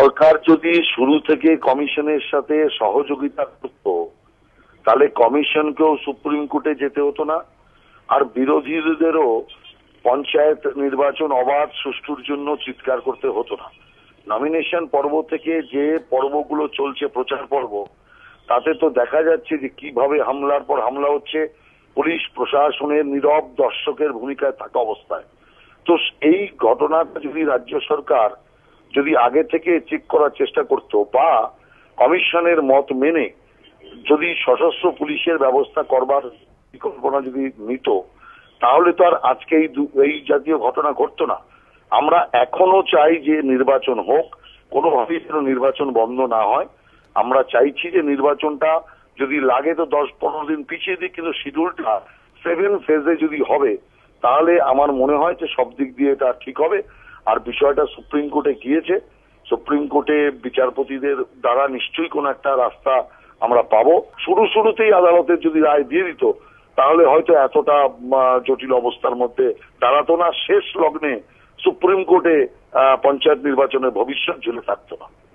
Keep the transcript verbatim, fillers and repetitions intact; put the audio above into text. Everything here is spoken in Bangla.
সরকার যদি শুরু থেকে কমিশনের সাথে সহযোগিতা করত তাহলে কমিশনকেও সুপ্রিম কোর্টে যেতে হতো না, আর বিরোধীদেরও পঞ্চায়েত নির্বাচন অবাধ সুষ্ঠুর জন্য চিৎকার করতে হতো না। নমিনেশন পর্ব থেকে যে পর্বগুলো চলছে, প্রচার পর্ব, তাতে তো দেখা যাচ্ছে যে কিভাবে হামলার পর হামলা হচ্ছে, পুলিশ প্রশাসনের নীরব দর্শকের ভূমিকায় থাকা অবস্থায়। তো এই ঘটনাটা যদি রাজ্য সরকার যদি আগে থেকে চেক করার চেষ্টা করত বা কমিশনের মত মেনে যদি সশস্ত্র পুলিশের ব্যবস্থা করবার পরিকল্পনা যদি নিত, তাহলে তো আর আজকে এই এই জাতীয় ঘটনা ঘটতো না। আমরা এখনো চাই যে নির্বাচন হোক, কোনোভাবেই যেন নির্বাচন বন্ধ না হয়। আমরা চাইছি যে নির্বাচনটা যদি লাগে তো দশ পনেরো দিন পিছিয়ে দিই, কিন্তু শিডিউলটা সেভেন ফেজে যদি হবে তাহলে আমার মনে হয় যে সব দিক দিয়ে এটা ঠিক হবে। আর বিষয়টা সুপ্রিম কোর্টে গিয়েছে, সুপ্রিম কোর্টে বিচারপতিদের দ্বারা নিশ্চয়ই কোন একটা রাস্তা আমরা পাবো। শুরু শুরুতেই আদালতের যদি রায় দিয়ে দিত তাহলে হয়তো এতটা জটিল অবস্থার মধ্যে দাঁড়াতো না, শেষ লগ্নে সুপ্রিম কোর্টে পঞ্চায়েত নির্বাচনের ভবিষ্যৎ ঝুলে থাকতো না।